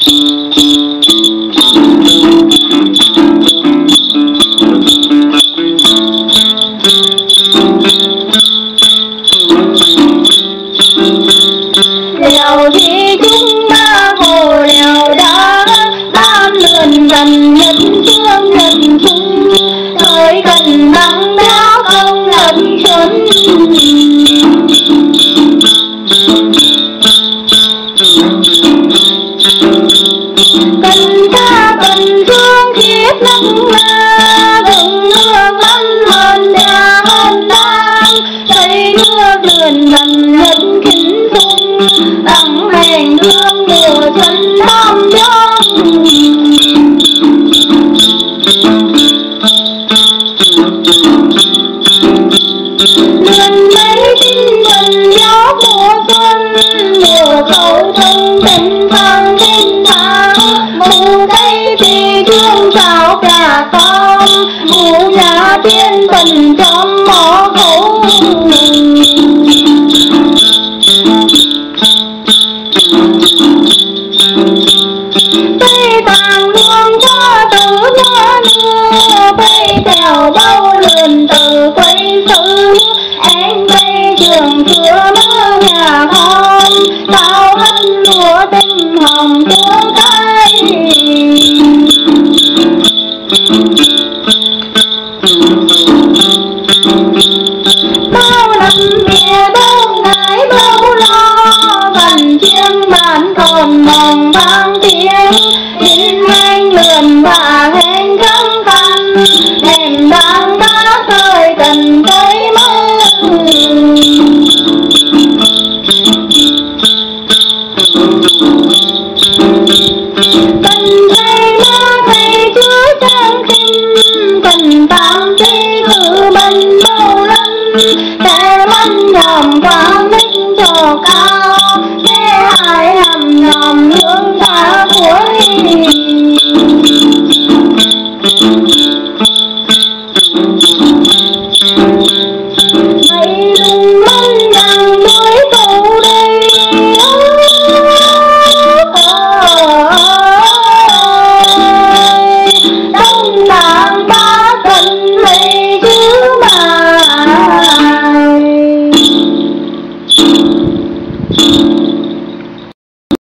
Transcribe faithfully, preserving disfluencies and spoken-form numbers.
Lèo thì chúng ta hồ lèo đã ban lượn gần nhất phương nhận chung tới gần nắng đã không lẫn trốn. Cần ta cần thương thiết nắng ma đừng nước lăn hơn nhà hơn đang thấy nước lượn gần nhất kính tung đắng hành hương mùa xuân năm đông. Lượn mấy tin gần gió mùa xuân mùa khẩu thông tình thang tình thang mù cây thì thương sao cả con mù nhà tiên tình trong mỏ khẩu. Tây vàng luôn qua từ gió mưa bay theo bao lượn từ quay xứ anh bay trường xưa mơ nhà con sao hân lúa tình hồng tương cay. Bao năm mẹ đâu ngại bao lo gần chiêng bàn còn mong vang tiếng in anh lượn và hẹn trắng khăn em đang đã rơi gần tới mơ. Cần thấy má thấy chúa trang kinh cần tam cây thử bần bao lân để mắn nhòm qua minh trò cao để hai hầm nhòm hương ta cuối. Mây lung mân rằng đôi câu đây